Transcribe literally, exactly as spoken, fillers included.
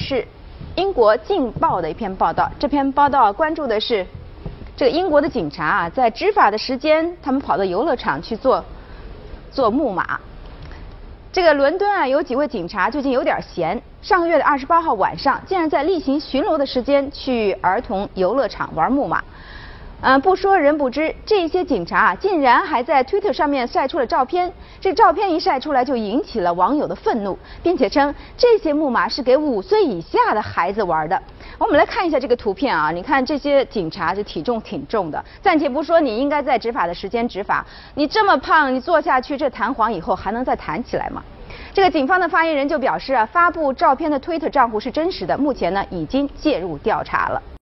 是英国《镜报》的一篇报道。这篇报道关注的是这个英国的警察啊，在执法的时间，他们跑到游乐场去做做木马。这个伦敦啊，有几位警察最近有点闲，上个月的二十八号晚上，竟然在例行巡逻的时间去儿童游乐场玩木马。嗯，不说人不知，这些警察啊，竟然还在推特上面晒出了照片。这照片一晒出来，就引起了网友的愤怒，并且称这些木马是给五岁以下的孩子玩的。我们来看一下这个图片啊，你看这些警察这体重挺重的，暂且不说你应该在执法的时间执法，你这么胖，你坐下去这弹簧以后还能再弹起来吗？这个警方的发言人就表示啊，发布照片的推特账户是真实的，目前呢已经介入调查了。